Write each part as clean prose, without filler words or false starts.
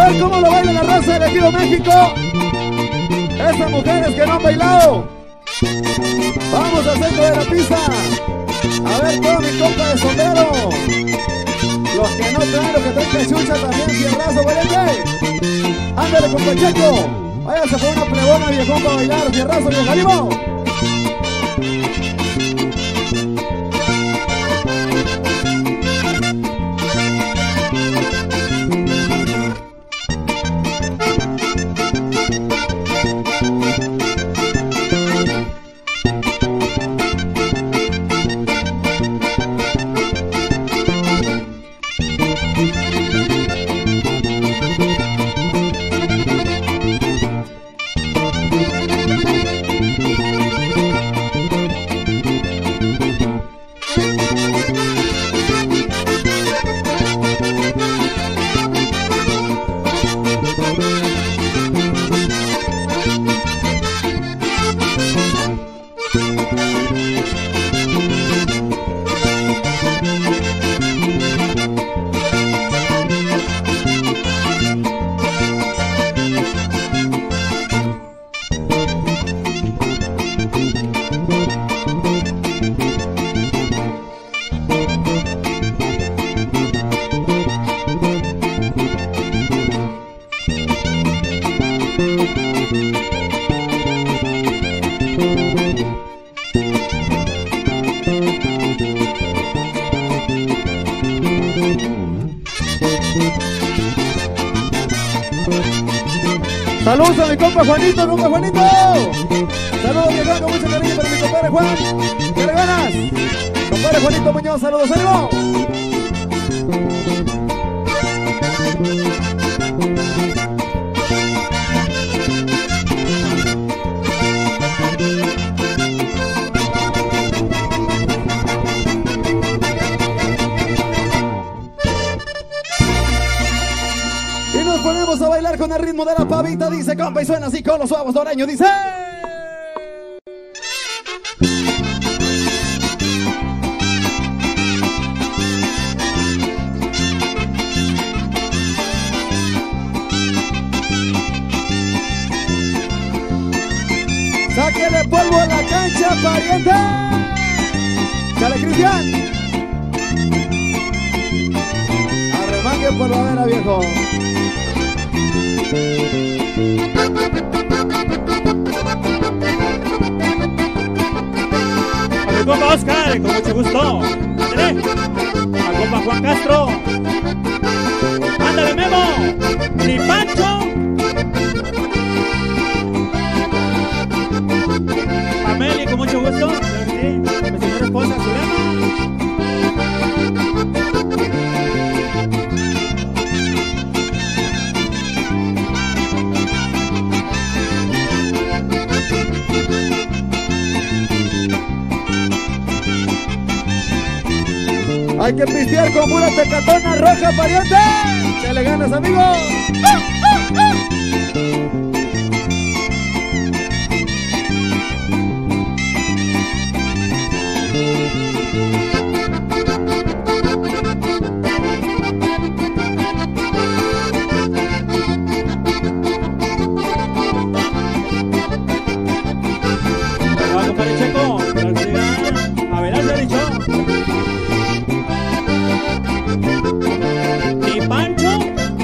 ver cómo lo baila la raza del Ejido México. Estas mujeres que no han bailado. Vamos al centro de la pista. A ver todo mi compa de sombrero. Los que no traen, los que traen cachucha también, fierrazo, valiente. Ándale con Pacheco. Váyase por una plebona viejón para bailar, fierrazo, viejo, ánimo. Saludos a mi compa Juanito, compa Juanito. Saludos viejón, con mucho cariño para mi compadre Juan. ¿Qué le ganas? Compadre Juanito Muñoz, saludos, ánimo. Ponemos a bailar con el ritmo de la pavita, dice compa, y suena así con los suavos doreños, dice. Sáquele polvo a la cancha, pariente. Chale, Cristian. Arremangue por la vera, viejo. A mi compa Oscar, con mucho gusto. Ándale. A compa Juan Castro. Ándale, Memo. Ni Pancho. Amelia, con mucho gusto. Claro que sí. Mi señora esposa, Zulema. Hay que pistear con pura tecatona roja, pariente. ¿Qué le ganas, amigo? ¡Ah, ah, ah! Va, compadre Checo. A ver, se ha dicho. ¿Y Pancho?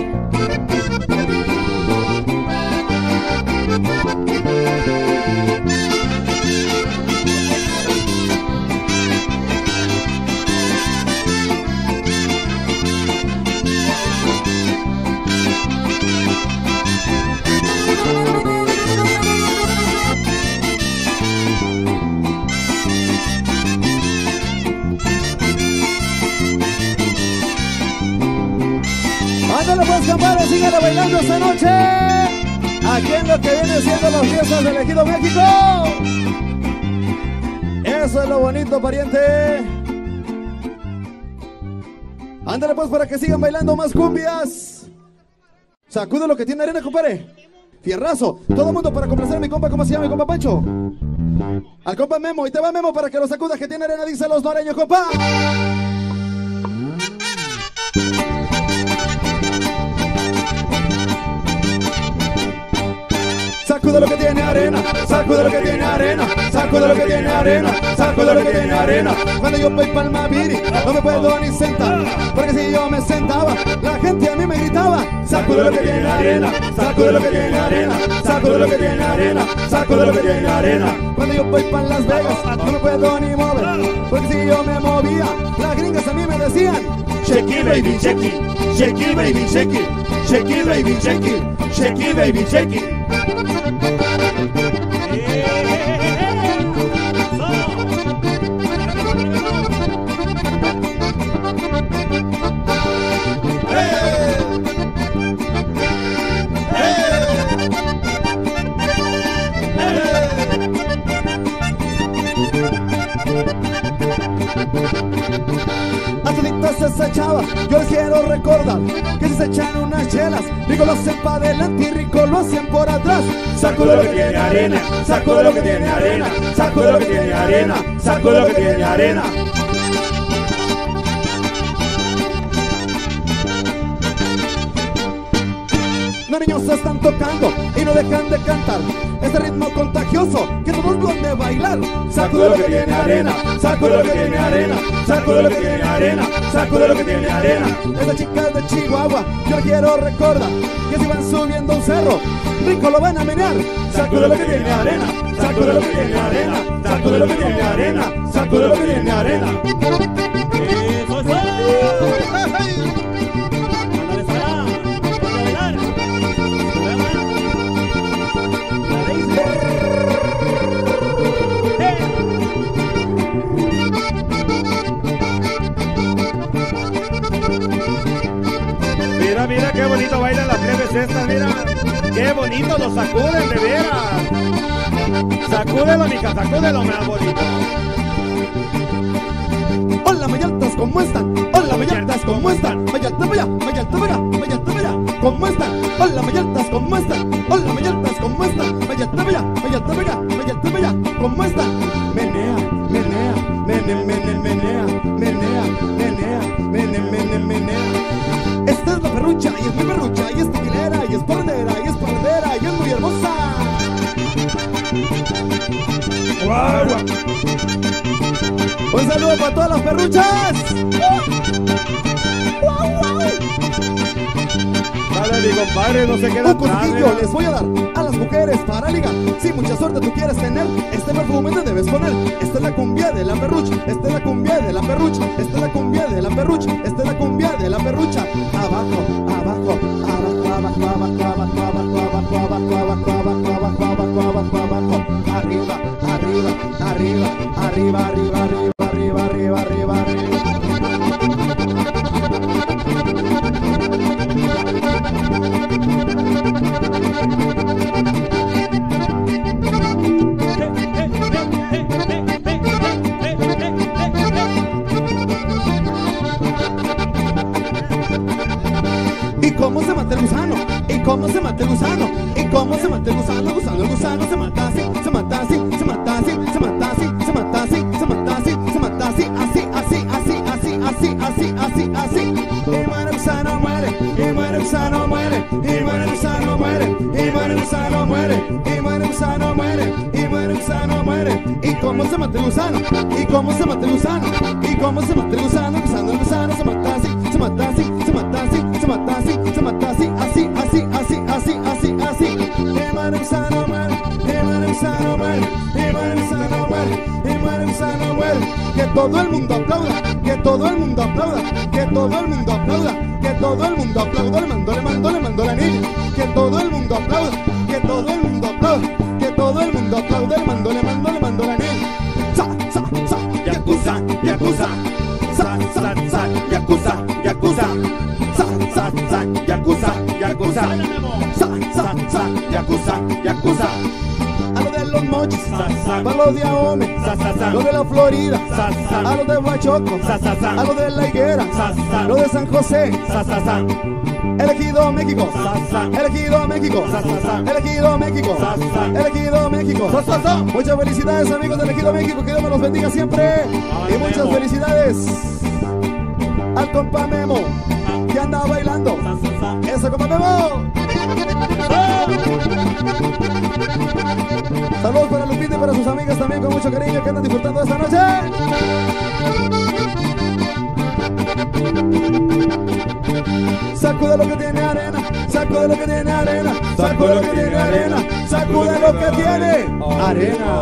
Ándale pues, compadre, síganle bailando esta noche. Aquí en lo que viene siendo las fiestas del Ejido México. Eso es lo bonito, pariente. Ándale pues para que sigan bailando más cumbias. Sacude lo que tiene arena, compadre. Fierrazo. Todo el mundo para complacer a mi compa. ¿Cómo se llama mi compa Pancho? Al compa Memo. Y te va Memo para que lo sacudas que tiene arena, dice los noreños, compa. sacude lo que tiene arena, sacude lo que tiene arena, sacude lo que tiene arena. Cuando yo voy pa'l Maviri, no me puedo ni sentar, porque si yo me sentaba, la gente a mí me gritaba, sacude lo que tiene arena, sacude lo que tiene arena, sacude lo que tiene arena, sacude lo que tiene arena. Cuando yo voy pa'l Las Vegas, no me puedo ni mover, porque si yo me movía, las gringas a mí me decían, shake it baby, shake it, shake it baby, shake it, shake it baby, shake it, shake it baby, shake it. Se echaba, yo les quiero recordar que si se echan unas chelas, rico lo hacen para adelante y rico lo hacen por atrás. Sacude lo que tiene arena, sacude lo que tiene arena, sacude lo que tiene arena, sacude lo que tiene arena. Los niños se están tocando y no dejan de cantar este ritmo contagioso que todos lo han de bailar. Sacude lo que tiene arena, sacude lo que tiene arena, sacude lo que tiene arena, sacude lo que tiene arena. Estas chicas de Chihuahua, yo les quiero recordar que si van subiendo un cerro, rico lo van a menear. Sacude lo que tiene arena, sacude lo que tiene arena, sacude lo que tiene arena, sacude lo que tiene arena. Mira qué bonito bailan las plebes estas, mira. Qué bonito lo sacuden, de veras. Sacúdelo, mija, sacúdelo, más bonito. Hola, mayaltas, ¿cómo están? Hola, mayaltas, ¿cómo están? Mayalta para allá, mayalta para allá, mayalta para allá. ¿Cómo están? Hola, mayaltas, ¿cómo están? Hola, mayaltas, ¿cómo están? Mayalta para allá, mayalta para allá, mayalta para allá. ¿Cómo están? Menea, menea, menea, menea, menea, menea, menea, menea, menea, menea. Esta es la perrucha, y es mi perrucha, y es tequilera, y es pordera, y es pordera, y es muy hermosa. ¡Guau! Un saludo para todas las perruchas. Dale, mi compadre, no se queda un consejillo les voy a dar a las mujeres para ligar. Si mucha suerte tú quieres tener, este perfume te debes poner. Esta es la cumbia de la perrucha, esta es la cumbia de la perrucha, esta es la cumbia de la perrucha, esta es la cumbia de la perrucha. Abajo, abajo, abajo, abajo, abajo, abajo, abajo, abajo, abajo, abajo, abajo, abajo, abajo, abajo, abajo, arriba, arriba, arriba, arriba, arriba, arriba, arriba, arriba, arriba, arriba. ¿Y cómo se mata el gusano? ¿Y cómo se mata el gusano? ¿Y cómo se mata el gusano? El gusano se mata así, se mata así, se mata así, se mata así, se mata así, se mata así, se mata así, así, así, así, así, así, así, así, así. Y muere el gusano, muere, y muere el gusano, muere, y muere el gusano, muere, y muere el gusano, muere, y muere el gusano, muere, y muere el gusano, muere. ¿Y cómo se mata el gusano? ¿Y cómo se mata el gusano? ¿Y cómo se mata el gusano? El gusano se mata así, se mata así, se mata así, se mata así, se mata así, así, así, así, así, así, así. Y muere el gusano, muere, y muere el gusano, muere, y muere el gusano, muere, y muere el gusano, muere. Que todo el mundo aplauda, que todo el mundo aplauda, que todo el mundo aplauda, que todo el mundo aplauda. Le mando la niña. Que todo el mundo aplauda, que todo el mundo aplauda, que todo el mundo aplauda. Le mando la niña. Sa, sa, sa, yakuza, yakuza. Sa, sa, sa, yakuza, yakuza. Sa, sa, sa, yakuza, yakuza. Sa, sa, sa, yakuza, yakuza. A lo de los mochis, a lo de Ahome, a lo de la Florida, a lo de Huachoco, a lo de La Higuera, a lo de San José, Elegido México, Elegido México, Elegido México, Elegido México. Muchas felicidades, amigos de Elegido México, que Dios me los bendiga siempre. Y muchas felicidades al compa Memo, que anda bailando. Eso, compa Memo. Saludos para mucho cariño que andan disfrutando esta noche. Sacude lo que tiene arena, sacude lo que tiene arena, sacude lo que tiene arena, sacude lo que tiene arena.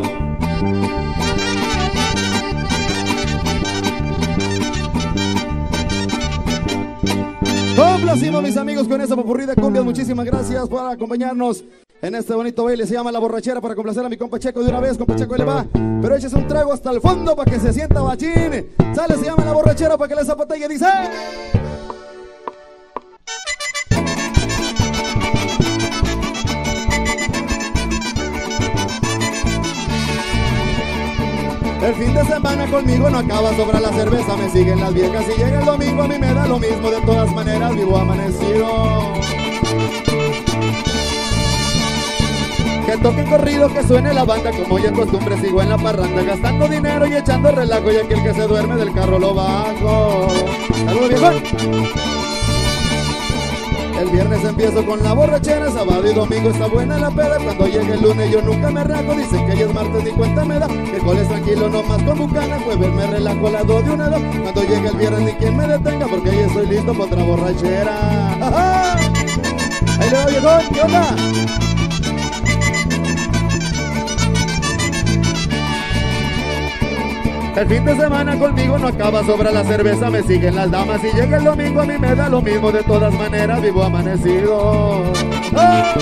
Complacimos, mis amigos, con esa popurrí de cumbias. Muchísimas gracias por acompañarnos en este bonito baile. Se llama La Borrachera, para complacer a mi compa Checo de una vez. Compa Checo, ahí le va. Pero échese un trago hasta el fondo para que se sienta bachín. Sale, se llama La Borrachera para que le zapatelle. Dice: el fin de semana conmigo no acaba, sobra la cerveza, me siguen las viejas. Y llega el domingo a mí me da lo mismo, de todas maneras vivo amanecido. Que toquen corrido, que suene la banda, como ya en costumbre sigo en la parranda, gastando dinero y echando relajo, y aquel que se duerme del carro lo bajo. ¡Saludos, viejón! El viernes empiezo con la borrachera, sábado y domingo está buena la peda. Cuando llegue el lunes yo nunca me rajo, dicen que ya es martes ni cuenta me da. Miércoles tranquilo nomás con bucana, jueves me relajo a las 2 de una dos. Cuando llegue el viernes ni quien me detenga, porque ya estoy listo para otra borrachera. ¡Ajá! Ahí le va, viejón, ¿qué onda? El fin de semana conmigo no acaba, sobra la cerveza, me siguen las damas. Y llega el domingo a mí me da lo mismo, de todas maneras vivo amanecido. ¡Ah!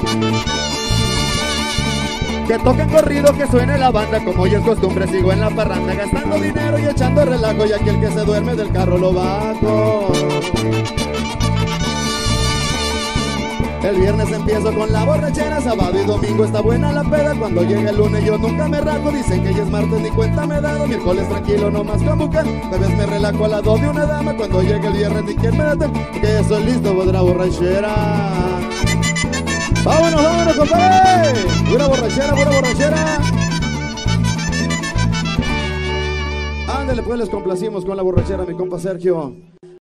Que toquen corrido, que suene la banda, como ya es costumbre sigo en la parranda, gastando dinero y echando relajo, y aquel que se duerme del carro lo bajo. El viernes empiezo con la borrachera, sábado y domingo está buena la peda. Cuando llega el lunes yo nunca me rajo, dicen que ya es martes ni cuenta me he dado. Miércoles tranquilo nomás con bucan, jueves me relajo a las 2 de una dama. Cuando llegue el viernes ni quien me detenga, porque ya soy listo para otra borrachera. Vámonos, vámonos, compadre. Pura borrachera, pura borrachera. Ándale, pues les complacimos con la borrachera, mi compa Sergio.